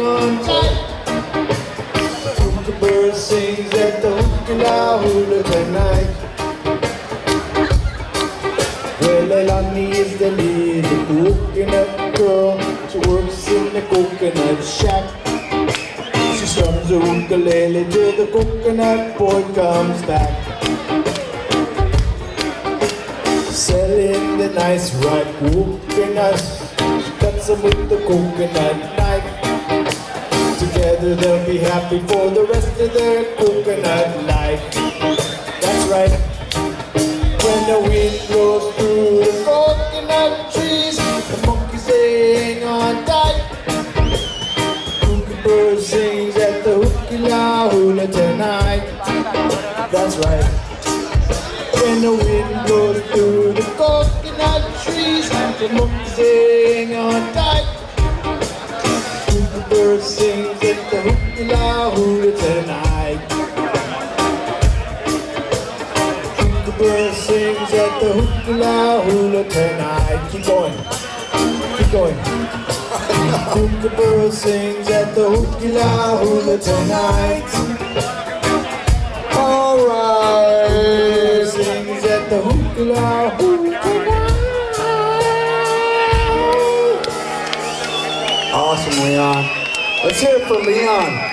on tight. Kookaburra sings at the hula tonight. Well, Leilani is the little coconut girl. She works in the coconut shack. She strums her ukulele till the coconut boy comes back. Selling the nice ripe coconuts. She cuts them with the coconut knife. Together they'll be happy for the rest of their coconut life. That's right. When the wind blows through the coconut trees, the monkeys hang on tight. Kookaburra sings at the hula tonight. That's right. When the wind blows through the coconut trees, the monkeys hang on tight. Kookaburra sings at the hula tonight. Kookaburra sings at the hula tonight. Keep going. Keep going. Kookaburra sings at the hula tonight. Alright. Sings at the hula tonight. Awesome, Leon. Let's hear it for Leon.